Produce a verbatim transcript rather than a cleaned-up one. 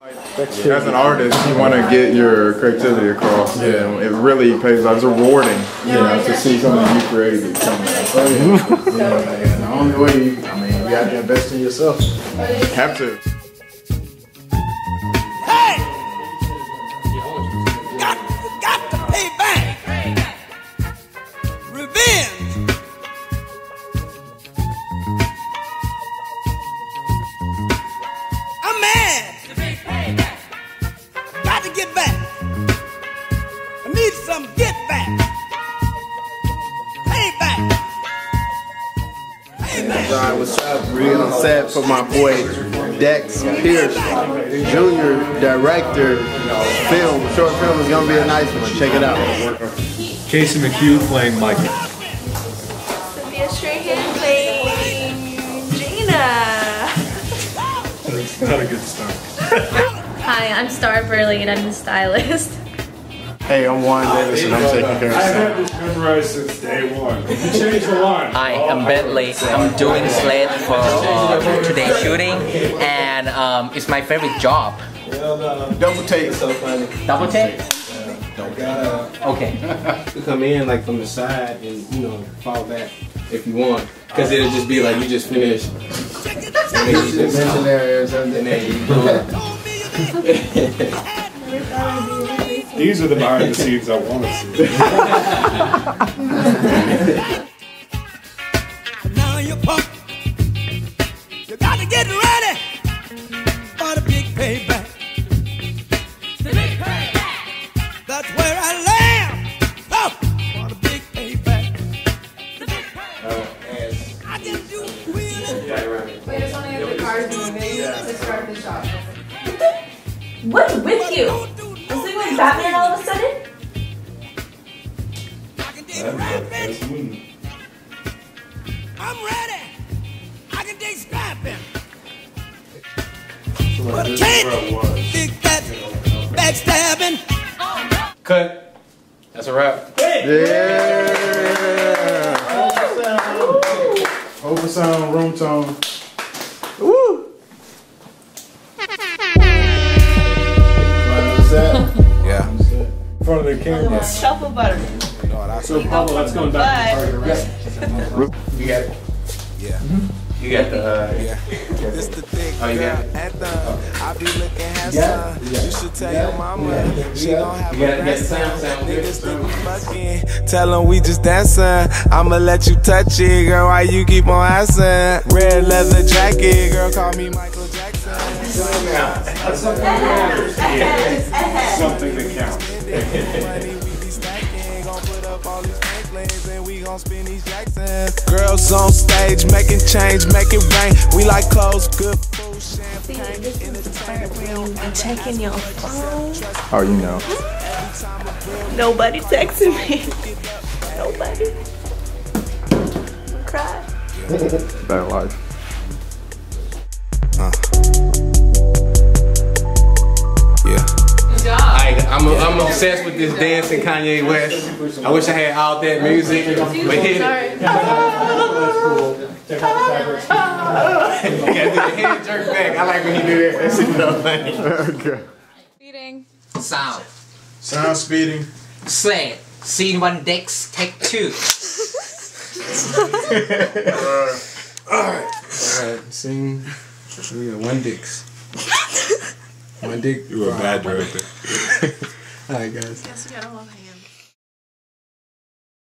As an artist, you want to get your creativity across. Yeah, it really pays off. It's rewarding, you know, to see something you created come out. Oh, yeah. Yeah, the only way, you, I mean, you got to invest in yourself. Have to. Hey! Got, got to pay back. Revenge. I'm mad. Got to get back. I need some get back. Pay back. Pay back. Alright, what's up? Real sad for my boy Dexter Pierce Junior Director. Film, short film is gonna be a nice one. Check it out. Casey McHugh playing Michael. Sophia Strahan playing Gina. That's not a good start. Hi, I'm Star Burley and I'm the stylist. Hey, I'm Juan Davis and I'm taking care of I've stuff. had this memorized since day one. You changed the line. Hi, I'm Bentley. I'm doing slate for uh, today's shooting, and um, it's my favorite job. Double take. Double take? Okay. You come in like from the side and, you know, fall back if you want. Because it'll just be like you just finished. And then you just or something. and then you do it. These are the behind the scenes I want to see. Now you're pumped. You got to get ready for the big payback. The big payback. That's where I land. Oh, for the big payback. The big payback. I can do really. Wait, it's only if the car's moving to start the shot. What's with you? Is it like Batman all of a sudden? I can dig right, bitch. I'm ready. I can dig scrapping. But I can't dig that backstabbing. Cut. That's a wrap. Yeah. Oversound, room tone. Woo. Yeah. In front of the camera. Truffle butter. So, Paulo, let's go back to the rest. You got it. Yeah. You got the, uh, Yeah. This the thick Oh, you got girl it? anthem. I be looking handsome. Yeah. You should tell your mama. She gon' have You got a it. grandson. Sound good. Niggas think we fucking. Tell them we just dancing. I'ma let you touch it, girl. Why you keep on asking? Red leather jacket, girl. Call me Michael Jackson. That's something that matters. Yeah. Something that counts. Girls on stage making change, making rain. We like clothes, good food, champagne. I'm checking your phone. Oh, you know. Nobody texting me. Nobody. I'm crying. That life. Uh. Yeah. I, I'm, I'm obsessed with this dancing Kanye West. I wish I had all that music. But hit it. Yeah, the head jerk back. I like when he do that. That's so funny. Okay. Speeding. Sound. Sound speeding. Slate. Scene one, Dex, take two. Alright, scene. We got one dicks. One dick. You were a bad director. Alright, guys. Guess we got a love hand.